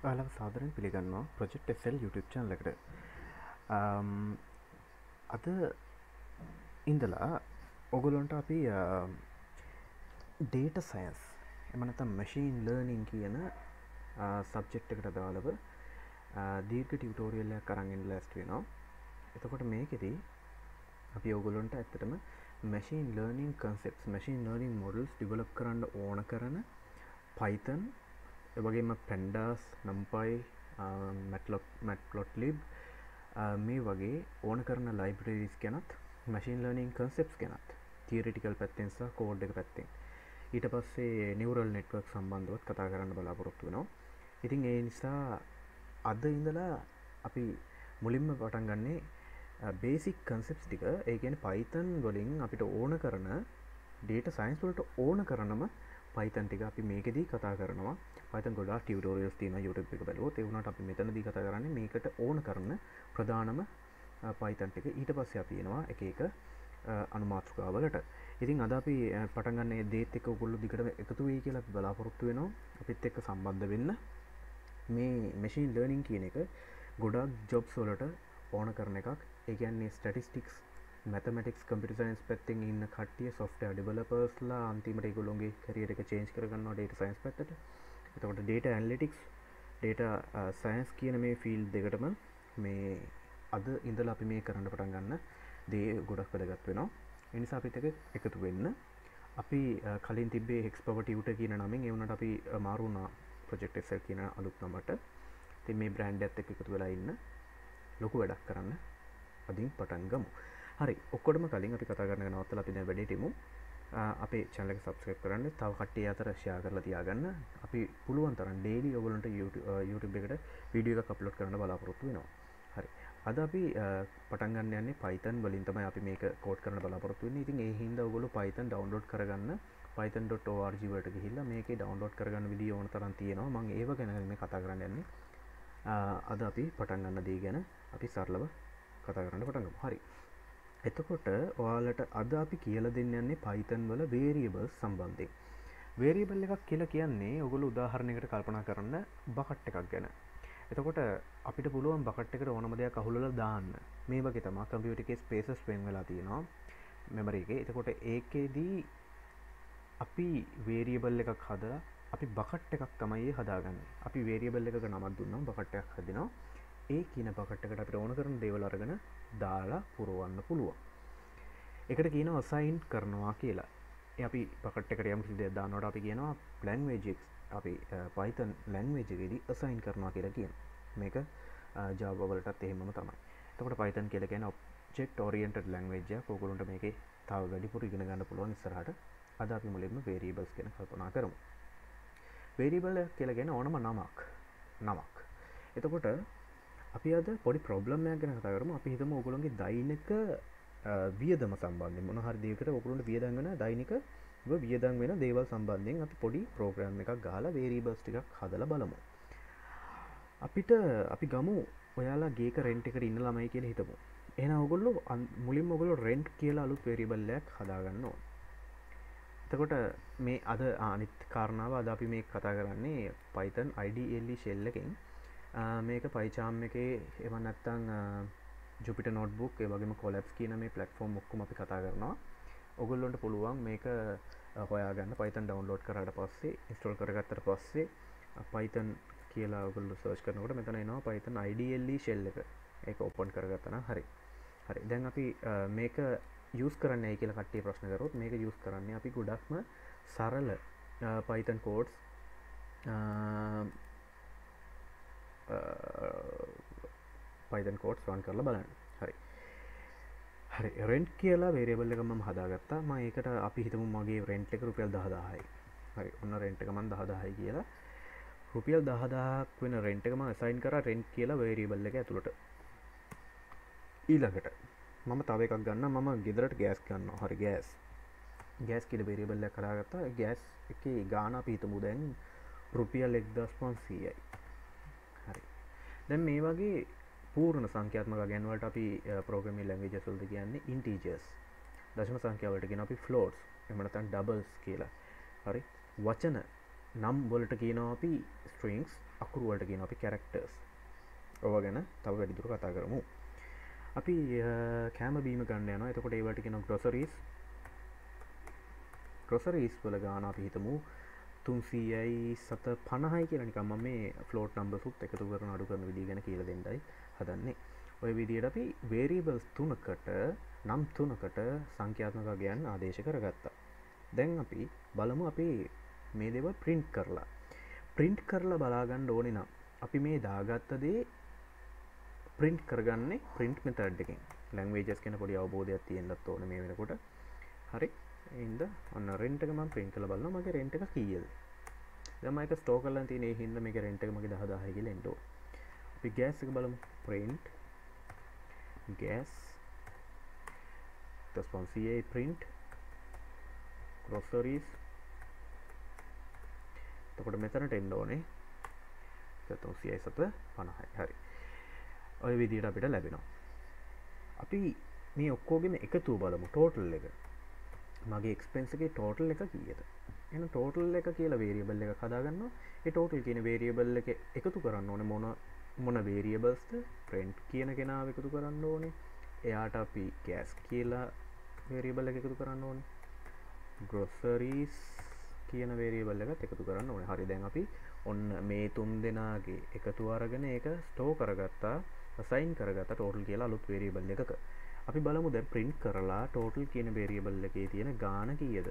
ඔයාලව සාදරයෙන් පිළිගන්නවා project SL YouTube channel එකට. අද ඉඳලා ඔයගොල්ලන්ට අපි data science එහෙම නැත්නම් machine learning කියන සබ්ජෙක්ට් එකට අදාළව දීර්ඝ ටියුටෝරියල් එකක් අරන් එන්න ලෑස්ති වෙනවා. එතකොට මේකෙදී අපි ඔයගොල්ලන්ට ඇත්තටම machine learning concepts, machine learning models develop කරන්න ඕන කරන Python එවගේම pandas, numpy, matplotlib මේ වගේ ඕන කරන libraries ගැනත් machine learning concepts ගැනත් theoretical පැත්තෙන් සහ code එක පැත්තෙන් ඊට පස්සේ neural network සම්බන්ධවත් කතා කරන්න බලාපොරොත්තු වෙනවා. ඉතින් ඒ නිසා අද ඉඳලා අපි මුලින්ම පටන් ගන්නේ basic concepts ටික. ඒ කියන්නේ Python වලින් අපිට ඕන කරන data science වලට ඕන කරනම Python ටික අපි මේකෙදී කතා කරනවා. Python ගොඩාක් tutorials තියෙනවා YouTube එක බලුවොත්. ඒ වුණාට අපි මෙතනදී කතා කරන්නේ මේකට ඕන කරන ප්‍රධානම Python ටික. ඊට පස්සේ අපි එනවා එක එක අනුමාතෘකාවලට. ඉතින් අද අපි පටන් ගන්න දේත් එක්ක ඔයගොල්ලෝ දිගටම එකතු වෙයි කියලා අපි බලාපොරොත්තු වෙනවා. අපිත් එක්ක සම්බන්ධ වෙන්න. මේ machine learning කියන එක ගොඩාක් jobs වලට ඕන කරන එකක්. ඒ කියන්නේ statistics, mathematics, computer science පැත්තෙන් ඉන්න කට්ටිය software developers ලා අන්තිමට ඒගොල්ලෝගේ career එක change කරගන්නවා data science පැත්තට. එතකොට data analytics, data science කියන මේ field දෙකටම මේ අද ඉඳලා අපි මේ කරන්න පටන් ගන්න දේ ගොඩක් වැදගත් වෙනවා. ඒ නිසා අපිත් එක්ක එකතු වෙන්න. අපි කලින් තිබ්බේ Hex Power Tutor කියන නමින්, ඒ වුණාට අපි මාරු වුණා Project SL කියන අලුත් නමට. ඉතින් මේ brand එකත් එක්ක එකතු වෙලා ඉන්න ලොකු වැඩක් කරන්න අදින් පටන් ගමු. හරි, ඔක්කොටම කලින් අපි කතා කරන නවත්තලා අපි දැන් වැඩේට යමු. අපේ channel එක subscribe කරන්න, තව කට්ටිය අතර share කරලා තියාගන්න. අපි පුළුවන් තරම් daily ඔයගොල්ලන්ට YouTube එකට වීඩියෝ එකක් upload කරන්න බලාපොරොත්තු වෙනවා. හරි. අද අපි පටන් ගන්න යන්නේ Python වලින් තමයි අපි මේක code කරන්න බලාපොරොත්තු වෙන්නේ. ඉතින් ඒ හින්දා ඔයගොල්ලෝ Python download කරගන්න python.org වලට ගිහිල්ලා මේකේ download කරගන්න වීඩියෝ ඕන තරම් තියෙනවා. මම ඒව ගැන මේ කතා කරන්න යන්නේ. අද අපි පටන් ගන්න දේ ගැන අපි සරලව කතා කරන්න පටන් ගමු. හරි. එතකොට ඔයාලට අද අපි කියලා දෙන්න යන්නේ Python වල variables සම්බන්ධයෙන්. variable එකක් කියලා කියන්නේ ඔයගොල්ලෝ උදාහරණයකට කල්පනා කරන්න bucket එකක් ගැන. එතකොට අපිට පුළුවන් bucket එකට ඕනම දෙයක් අහුලලා දාන්න. මේ වගේ තමයි computer එකේ spaces වෙන් වෙලා තියෙනවා memory එකේ. එතකොට ඒකෙදී අපි variable එකක් හදලා අපි bucket එකක් තමයි හදාගන්නේ. අපි variable එකක නමක් දුන්නාම bucket එකක් හදිනවා. ඒ කියන bucket එකට අපිට ඕන කරන දේවල් අරගෙන දාලා පුරවන්න පුළුවන්. ඒකට කියනවා assign කරනවා කියලා. ඒ අපි bucket එකට යම් කිසි දෙයක් දානකොට අපි කියනවා language අපි Python language එකේදී assign කරනවා කියලා කියනවා. මේක Java වලටත් එහෙමම තමයි. එතකොට Python කියලා කියන්නේ object oriented language එකක්. ඔයගොල්ලන්ට මේකේ තව වැඩිපුර ඉගෙන ගන්න පුළුවන් ඉස්සරහට. අද අපි මුලින්ම variables ගැන කල්පනා කරමු. variable කියලා කියන්නේ ඕනම නමක්. එතකොට අපි අද පොඩි ප්‍රොබ්ලම් එකක් ගැන කතා කරමු. අපි හිතමු ඔයගොල්ලෝගේ දෛනික වියදම සම්බන්ධයෙන් මොන හරි දෙයකට ඔයගොල්ලන්ට වියදම් වෙන දෛනික වියදම් වෙන දේවල් සම්බන්ධයෙන් අපි පොඩි ප්‍රෝග්‍රෑම් එකක් ගහලා variables ටිකක් හදලා බලමු. අපි ගමු ඔයාලා ගේක රෙන්ට් එකට ඉන්න ළමයි කියලා හිතමු. එහෙනම් ඔයගොල්ලෝ මුලින්ම ඔයගොල්ලෝ රෙන්ට් කියලා අලුත් variable එකක් හදාගන්න ඕන. එතකොට මේ අද අනිත් කාරණාව අද අපි මේ කතා කරන්නේ Python IDLE shell එකෙන් මේක PyCharm එකේ එහෙම නැත්නම් Jupyter notebook ඒ වගේම Collabs කියන මේ platform ඔක්කොම අපි කතා කරනවා. ඔයගොල්ලන්ට පුළුවන් මේක හොයාගන්න Python download කරාට පස්සේ install කරගත්තට පස්සේ Python කියලා ඔයගොල්ලෝ search කරනකොට මෙතන එනවා Python IDLE shell එක. ඒක open කරගත්තා නම් හරි. දැන් අපි මේක use කරන්නේ කියලා කට්ටිය ප්‍රශ්න කරොත් මේක use කරන්නේ අපි ගොඩක්ම සරල Python codes Python codes run කරලා බලන්න. හරි rent කියලා variable එක මම හදාගත්තා. මම ඒකට අපි හිතමු මගේ rent එක රුපියල් 10000යි. හරි ඔන්න rent එක මම 10000යි කියලා රුපියල් 10000ක් වෙන rent එක මම assign කරා rent කියලා variable එක ඇතුළට. ඊළඟට මම තව එකක් ගන්නවා. මම ගෙදරට gas ගන්නවා. හරි gas කියලා variable එකක් හදාගත්තා. gas එකේ ගාණ අපි හිතමු දැන් රුපියල් 1500යි. හරි. දැන් මේ වගේ පූර්ණ සංඛ්‍යාත්මක ගණන් වලට අපි programming languages වලට කියන්නේ integers. දශම සංඛ්‍යා වලට කියන අපි floats. එහෙම නැත්නම් doubles කියලා. හරි. වචන නම් වලට කියනවා අපි ස්ට්‍රිංගස්, අකුරු වලට කියනවා අපි කැරක්ටර්ස්. ඔව ගැන තව වැඩිදුර කතා කරමු. අපි කෑම බීම ගන්න යනවා. එතකොට ඒවට කියනවා ග්‍රොසරීස්. ග්‍රොසරීස් වල ගාන අපි හිතමු 350යි කියලා. නිකන් මම මේ ෆ්ලෝට් නම්බර්ස් උත් එකතු කරන අඩු කරන විදිය ගැන කියලා දෙන්නයි හදන්නේ. ඔය විදියට අපි වේරියබල්ස් 3කට නම් 3කට සංඛ්‍යාත්මක අගයන් ආදේශ කරගත්තා. දැන් අපි බලමු අපි මේ දේවල් print කරලා. print කරලා බලා ගන්න ඕනේ නම් අපි මේ දාගත්ත දේ print කරගන්නේ print method එකෙන්. languages ගැන පොඩි අවබෝධයක් තියෙන්නත් ඕනේ මේ වෙනකොට. හරි. එහෙනම් ඔන්න rent එක මම print කරලා බලනවා මගේ rent එක කීයද. දැන් මම ඒක store කරලා තියෙන ඒ හින්දා මේකේ rent එක මගේ 10000යි කියලා එන්න ඕනේ. අපි gas එක බලමු. print gas .ca print groceries. එතකොට මෙතනට එන්න ඕනේ 350යි. හරි. ඔය විදිහට අපිට ලැබෙනවා. අපි මේ ඔක්කොගෙම එකතුව බලමු total එක. මගේ expense එකේ total එක කීයද? එහෙනම් total එක කියලා variable එකක් හදාගන්නවා. ඒ total කියන variable එක එකතු කරන්න ඕනේ මොන variablesද? rent කියන කෙනාව එකතු කරන්න ඕනේ. එයාට අපි gas කියලා variable එක එකතු කරන්න ඕනේ. groceries කියන variable එකත් එකතු කරන්න ඕනේ. හරි. දැන් අපි ඔන්න මේ තුන් දෙනාගේ එකතු අරගෙන ඒක store කරගත්තා, assign කරගත්තා total කියලා අලුත් variable එකක. අපි බලමු දැන් print කරලා total කියන variable එකේ තියෙන ගාන කීයද?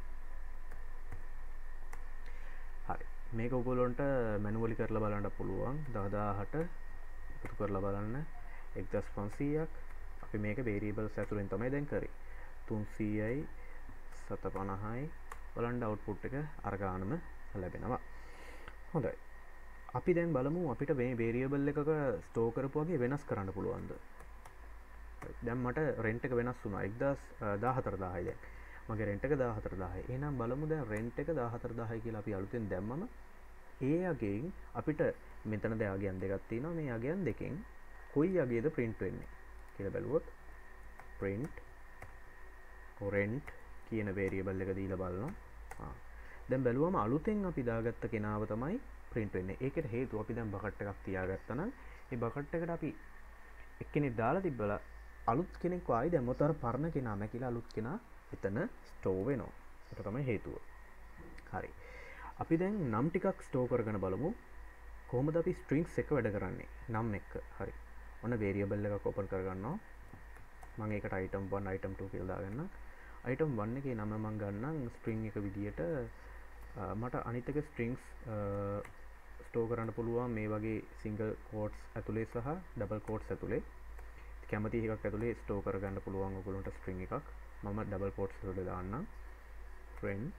හරි. මේක ඔයගොල්ලන්ට manually කරලා බලන්න පුළුවන්. 10000ට එකතු කරලා බලන්න 1500ක්. අපි මේක variables ඇතුලෙන් තමයි දැන් කරේ. 300යි 750යි බලන්න output එක අර ගානම ලැබෙනවා. හොඳයි. අපි දැන් බලමු අපිට මේ variable එකක store කරපු වගේ වෙනස් කරන්න පුළුවන්ද? දැන් මට rent එක වෙනස් වුණා 14000යි දැන්. මගේ rent එක 14000යි. එහෙනම් බලමු දැන් rent එක 14000යි කියලා අපි අලුතෙන් දැම්මම ඒ අගයෙන් අපිට මෙතන දැන් අගයන් දෙකක් තියෙනවා. මේ අගයන් දෙකෙන් කොයි අගයද print වෙන්නේ කියලා බැලුවොත් print rent කියන variable එක දීලා බලනවා. දැන් බැලුවම අලුතෙන් අපි දාගත්ත කෙනාව තමයි print වෙන්නේ. ඒකට හේතුව අපි දැන් bucket එකක් තියාගත්තා නම් ඒ bucket එකට අපි එක්කෙනෙක් දාලා තිබ්බලා අලුත් කෙනෙක් ආයි දැම්මොත් අර පරණ කෙනා මැකිලා අලුත් කෙනා එතන store වෙනවා. ඒක තමයි හේතුව. හරි. අපි දැන් නම් ටිකක් store කරගෙන බලමු. කොහොමද අපි strings එක වැඩ කරන්නේ? නම් එක. හරි. ඔන්න variable එකක් open කරගන්නවා. මම ඒකට item 1 item 2 කියලා දාගන්නම්. item 1 එකේ නම මම ගන්නම් string එක විදියට. මට අනිත් එක strings store කරන්න පුළුවන් මේ වගේ single quotes ඇතුලේ සහ double quotes ඇතුලේ. කැමති එකක් ඇතුලේ store කරගන්න පුළුවන් ඔයගොල්ලන්ට string එකක්. මම double quotes ඇතුලේ දාන්නම්. print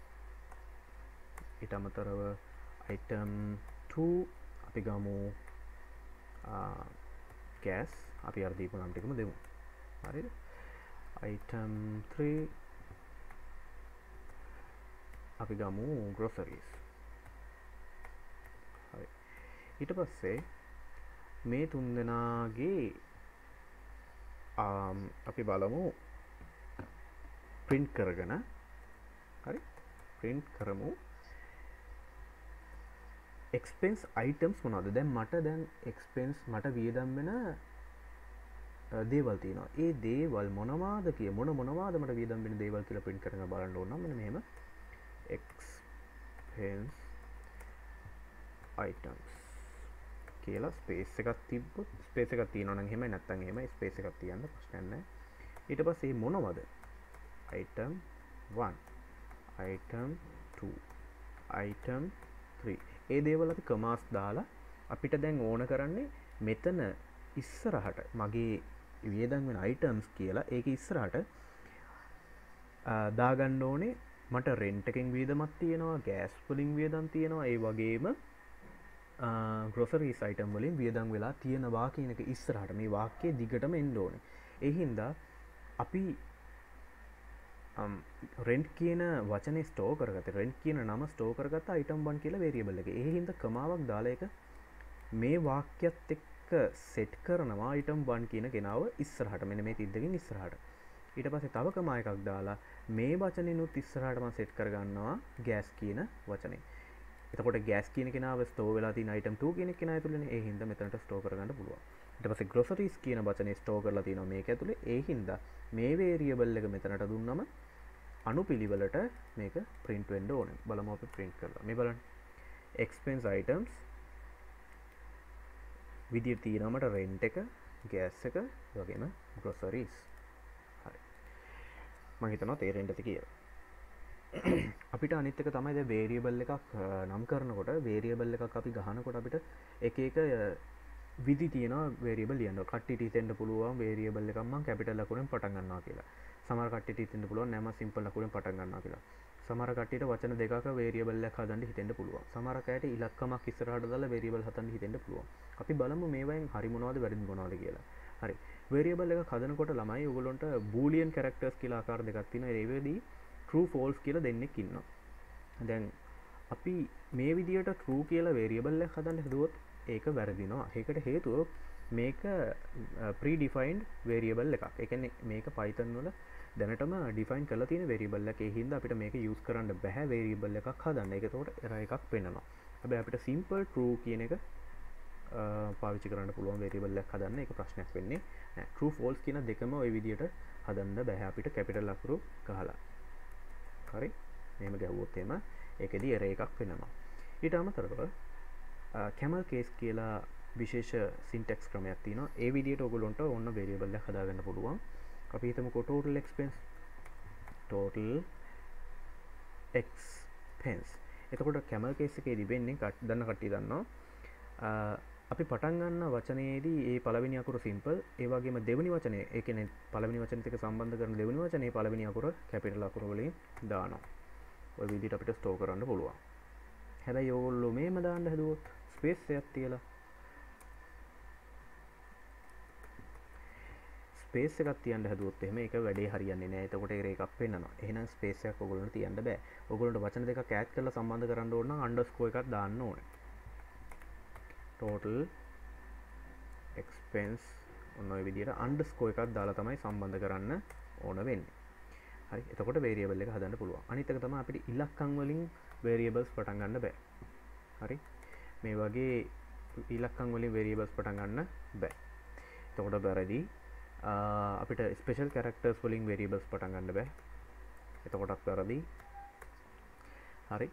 ඊට අමතරව item 2 අපි ගමු gas අපි අර දීපු නම් ටිකම දෙමු. හරිද? item 3 අපි ගමු groceries. හරි. ඊට පස්සේ මේ තුන් දෙනාගේ අපි බලමු print කරගෙන හරි print කරමු expense items මොනවද? දැන් මට දැන් expense මට වියදම් වෙන දේවල් තියෙනවා. ඒ දේවල් මොනවාද මොනවාද මට වියදම් වෙන දේවල් කියලා print කරගෙන බලන්න ඕන නම් මෙන්න මෙහෙම expense items කියලා ස්පේස් එකක් තිබ්බොත් ස්පේස් එකක් තියෙනවා නම් එහෙමයි නැත්නම් එහෙමයි ස්පේස් එකක් තියන්න ප්‍රශ්නයක් නැහැ. ඊට පස්සේ මොනවද? item 1 item 2 item 3 ඒ දේවල් අපි කමාස් දාලා අපිට දැන් ඕන කරන්නේ මෙතන ඉස්සරහට මගේ වියදම් වෙන items කියලා ඒක ඉස්සරහට දාගන්න ඕනේ. මට rent එකෙන් වියදමක් තියෙනවා, gas වලින් වියදම් තියෙනවා, ඒ වගේම groceries item වලින් වියදම් වෙලා තියෙනවා කියන එක ඉස්සරහට මේ වාක්‍යයේ දිගටම එන්න ඕනේ. ඒ හින්දා අපි rent කියන වචනේ store කරගත්තා. rent කියන නම store කරගත්තා item 1 කියලා variable එකේ. ඒ හින්දා කමාවක් දාලා එක මේ වාක්‍යයත් එක්ක set කරනවා item 1 කියන කෙනාව ඉස්සරහට. මෙන්න මේ තිද්දකින් ඉස්සරහට. ඊට පස්සේ තව කමා එකක් දාලා මේ වචනේනුත් ඉස්සරහට මම set කරගන්නවා gas කියන වචනේ. එතකොට ගෑස් කියන කෙනාව ස්ටෝ වෙලා තියෙන item 2 කියන කෙනා ඇතුළේනේ. ඒ හින්දා මෙතනට ස්ටෝ කරගන්න පුළුවන්. ඊට පස්සේ groceries කියන වචනේ ස්ටෝ කරලා තියෙනවා මේක ඇතුළේ. ඒ හින්දා මේ variable එක මෙතනට දුන්නම අනුපිළිවෙලට මේක print වෙන්න ඕනේ. බලමු අපි print කරලා. මේ බලන්න. expense items විදියට තියෙනවා මට rent එක, gas එක, ඒ වගේම groceries. හරි. මම හිතනවා තේරෙන්න ඇති කියලා. අපිට අනිත් එක තමයි දැන් variable එකක් නම් කරනකොට variable එකක් අපි ගහනකොට අපිට එක එක විදි තියෙනවා variable ලියන්න. කට්ටියට හිතෙන්න පුළුවන් variable එකක් මම capital ලකුණෙන් පටන් ගන්නවා කියලා. සමහර කට්ටියට හිතෙන්න පුළුවන් නෑ මම simple ලකුණෙන් පටන් ගන්නවා කියලා. සමහර කට්ටියට වචන දෙකක variable එකක් හදන්න හිතෙන්න පුළුවන්. සමහර කයට ඉලක්කමක් ඉස්සරහට දාලා variable හදන්න හිතෙන්න පුළුවන්. අපි බලමු මේවෙන් හරි මොනවද වැරදි මොනවද කියලා. හරි. variable එකක් හදනකොට ළමයි ඔයගොල්ලන්ට boolean characters කියලා ආකාර දෙකක් තියෙනවා. ඒ වෙදී true false කියලා දෙන්නෙක් ඉන්නවා. දැන් අපි මේ විදියට true කියලා variable එකක් හදන්න හදුවොත් ඒක වැරදිනවා. ඒකට හේතුව මේක predefined variable එකක්. ඒ කියන්නේ මේක Python වල දැනටම define කරලා තියෙන variable එකක්. ඒ හින්දා අපිට මේක use කරන්න බෑ variable එකක් හදන්න. ඒක එතකොට error එකක් පෙන්නනවා. හැබැයි අපිට simple true කියන එක පාවිච්චි කරන්න පුළුවන් variable එකක් හදන්න. ඒක ප්‍රශ්නයක් වෙන්නේ නෑ. true false කියන දෙකම ওই විදියට හදන්න බෑ අපිට capital අකුරු ගහලා. හරි. මෙහෙම ගැහුවොත් එහෙම ඒකෙදී error එකක් වෙනවා. ඊට අමතරව camel case කියලා විශේෂ syntax ක්‍රමයක් තියෙනවා. ඒ විදිහට ඔයගොල්ලන්ට ඕන variable එකක් හදාගන්න පුළුවන්. අපි හිතමුකෝ total expense. එතකොට camel case එකේදී වෙන්නේ දන්න කට්ටිය දන්නවා. අපි පටන් ගන්න වචනයේදී ඒ පළවෙනි අකුර simple, ඒ වගේම දෙවෙනි වචනේ, ඒ කියන්නේ පළවෙනි වචනේත් එක්ක සම්බන්ධ කරන දෙවෙනි වචනේ පළවෙනි අකුර capital අකුර වලින් දානවා. ඔය විදිහට අපිට ස්ටෝර් කරන්න පුළුවන්. හැබැයි ඕගොල්ලෝ මේම දාන්න හදුවොත් ස්පේස් එකක් තියලා ස්පේස් එකක් තියන්න හදුවොත් එහෙම ඒක වැඩේ හරියන්නේ නැහැ. එතකොට ඒක එකක් පෙන්නනවා. එහෙනම් ස්පේස් එකක් ඔයගොල්ලන්ට තියන්න බෑ. ඔයගොල්ලන්ට වචන දෙකක් ඈඩ් කරලා සම්බන්ධ කරන්න ඕන නම් අන්ඩර්ස්කෝර් එකක් දාන්න ඕනේ. total expense ඔන්න ඔය විදිහට අන්ඩර්ස්කෝර් එකක් දාලා තමයි සම්බන්ධ කරන්න ඕන වෙන්නේ. හරි. එතකොට variable එක හදන්න පුළුවන්. අනිත් එක තමයි අපිට ඉලක්කම් වලින් variables පටන් ගන්න බෑ. හරි. මේ වගේ ඉලක්කම් වලින් variables පටන් ගන්න බෑ. එතකොට වැරදි. අපිට special characters වලින් variables පටන් ගන්න බෑ. එතකොටත් වැරදි. හරි.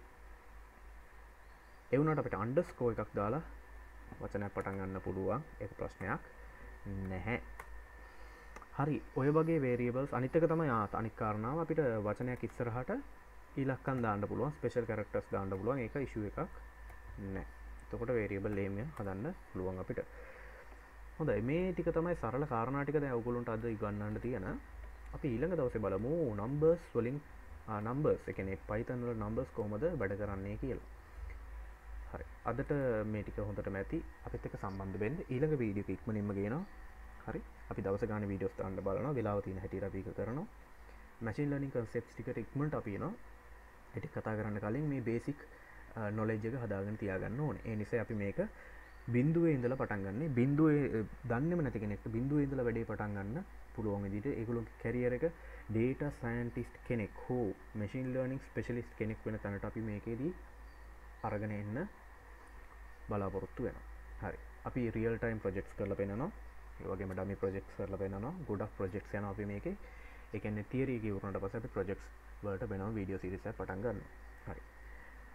ඒ වුණාට අපිට underscore එකක් දාලා වචනයක් පටන් ගන්න පුළුවන්. ඒක ප්‍රශ්නයක් නැහැ. හරි. ඔය වගේ variables අනිත් එක තමයි අනිත් කාරණාව අපිට වචනයක් ඉස්සරහට ඉලක්කම් දාන්න පුළුවන්, special characters දාන්න පුළුවන්. ඒක issue එකක් නැහැ. එතකොට variable name එක හදන්න පුළුවන් අපිට. හොඳයි. මේ ටික තමයි සරල කාරණා ටික දැන් ඔයගොල්ලන්ට අද ඉගන්නන්න තියෙන. අපි ඊළඟ දවසේ බලමු numbers වලින් numbers, ඒ කියන්නේ Python වල numbers කොහොමද වැඩ කරන්නේ කියලා. හරි. අදට මේ ටික හොඳටම ඇති. අපිත් එක්ක සම්බන්ධ වෙන්න. ඊළඟ වීඩියෝ එක ඉක්මනින්ම ගේනවා. හරි. අපි දවස ගානේ වීඩියෝස් දාන්න බලනවා. වෙලාව තියෙන හැටියට අපි ඒක කරනවා. machine learning concepts ටිකට ඉක්මනට අපි එනවා. ඒ ටික කතා කරන්න කලින් මේ basic knowledge එක හදාගෙන තියාගන්න ඕනේ. ඒ නිසා අපි මේක බිඳුවේ ඉඳලා පටන් ගන්න. බිඳුවේ දන්නේම නැති කෙනෙක්ට බිඳුවේ ඉඳලා වැඩේ පටන් ගන්න පුළුවන් විදිහට ඒගොල්ලෝගේ කැරියර් එක data scientist කෙනෙක් හෝ machine learning specialist කෙනෙක් වෙන තැනට අපි මේකේදී අරගෙන එන්න බලාපොරොත්තු වෙනවා. හරි. අපි real time projects කරලා පෙන්නනවා. ඒ වගේම dummy projects කරලා පෙන්නනවා. ගොඩක් projects යනවා අපි මේකේ. ඒ කියන්නේ theory එක ඉවරනට පස්සේ අපි projects වලට වෙනම video series එකක් පටන් ගන්නවා. හරි.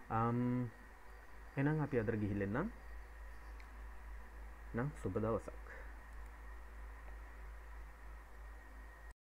එහෙනම් අපි අදට ගිහිල්ලා නම් සුබ දවසක්.